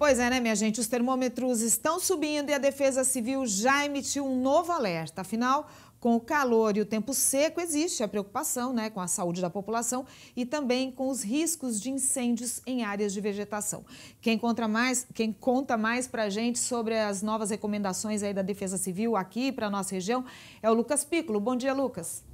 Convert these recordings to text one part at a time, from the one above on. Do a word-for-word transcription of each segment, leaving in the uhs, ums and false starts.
Pois é, né, minha gente? Os termômetros estão subindo e a Defesa Civil já emitiu um novo alerta. Afinal, com o calor e o tempo seco, existe a preocupação, né, com a saúde da população e também com os riscos de incêndios em áreas de vegetação. Quem conta mais, quem conta mais para a gente sobre as novas recomendações aí da Defesa Civil aqui para a nossa região é o Lucas Piccolo. Bom dia, Lucas.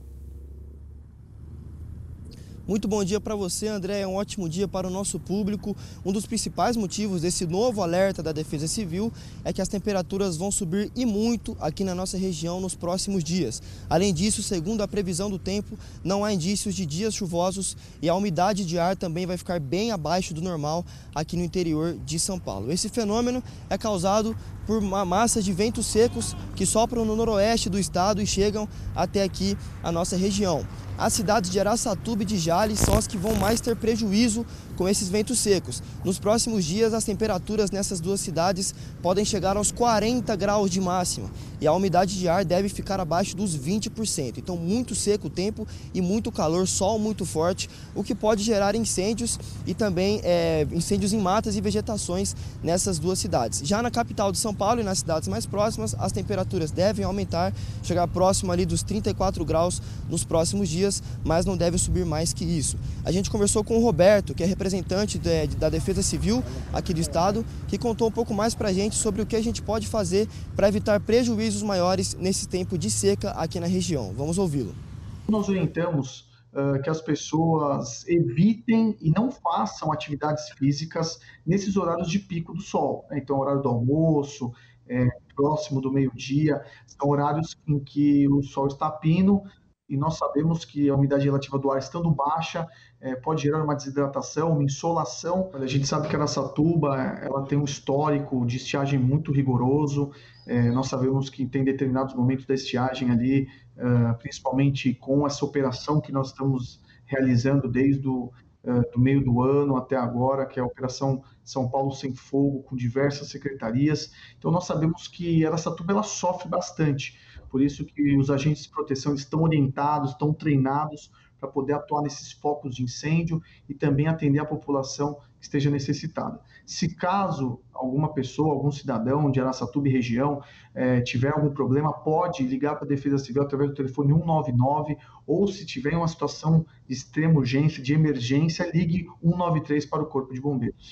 Muito bom dia para você, André. É um ótimo dia para o nosso público. Um dos principais motivos desse novo alerta da Defesa Civil é que as temperaturas vão subir e muito aqui na nossa região nos próximos dias. Além disso, segundo a previsão do tempo, não há indícios de dias chuvosos e a umidade de ar também vai ficar bem abaixo do normal aqui no interior de São Paulo. Esse fenômeno é causado por uma massa de ventos secos que sopram no noroeste do estado e chegam até aqui a nossa região. As cidades de Araçatuba e de Jales são as que vão mais ter prejuízo com esses ventos secos. Nos próximos dias, as temperaturas nessas duas cidades podem chegar aos quarenta graus de máxima e a umidade de ar deve ficar abaixo dos vinte por cento. Então, muito seco o tempo e muito calor, sol muito forte, o que pode gerar incêndios e também é, incêndios em matas e vegetações nessas duas cidades. Já na capital de São Paulo e nas cidades mais próximas, as temperaturas devem aumentar, chegar próximo ali dos trinta e quatro graus nos próximos dias, mas não deve subir mais que isso. A gente conversou com o Roberto, que é representante de, da Defesa Civil aqui do estado, que contou um pouco mais para a gente sobre o que a gente pode fazer para evitar prejuízos maiores nesse tempo de seca aqui na região. Vamos ouvi-lo. Nós orientamos uh, que as pessoas evitem e não façam atividades físicas nesses horários de pico do sol. Então, horário do almoço, é, próximo do meio-dia, são horários em que o sol está pino, e nós sabemos que a umidade relativa do ar estando baixa é, pode gerar uma desidratação, uma insolação. A gente sabe que a Araçatuba ela tem um histórico de estiagem muito rigoroso. É, nós sabemos que tem determinados momentos da estiagem ali, uh, principalmente com essa operação que nós estamos realizando desde o uh, do meio do ano até agora, que é a Operação São Paulo Sem Fogo, com diversas secretarias. Então nós sabemos que a Araçatuba ela sofre bastante. Por isso que os agentes de proteção estão orientados, estão treinados para poder atuar nesses focos de incêndio e também atender a população que esteja necessitada. Se caso alguma pessoa, algum cidadão de Araçatuba e região eh, tiver algum problema, pode ligar para a Defesa Civil através do telefone um nove nove ou se tiver uma situação de extrema urgência, de emergência, ligue um nove três para o Corpo de Bombeiros.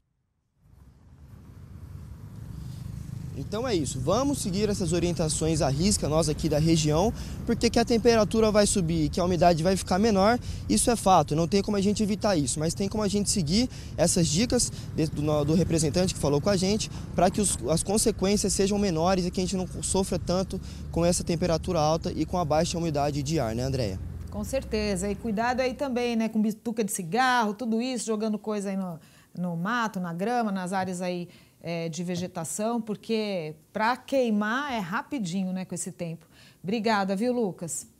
Então é isso, vamos seguir essas orientações à risca, nós aqui da região, porque que a temperatura vai subir, que a umidade vai ficar menor, isso é fato, não tem como a gente evitar isso, mas tem como a gente seguir essas dicas do, do representante que falou com a gente, para que os, as consequências sejam menores e que a gente não sofra tanto com essa temperatura alta e com a baixa umidade de ar, né, Andréia? Com certeza, e cuidado aí também, né, com bituca de cigarro, tudo isso, jogando coisa aí no, no mato, na grama, nas áreas aí É, de vegetação, porque para queimar é rapidinho, né, com esse tempo. Obrigada, viu, Lucas?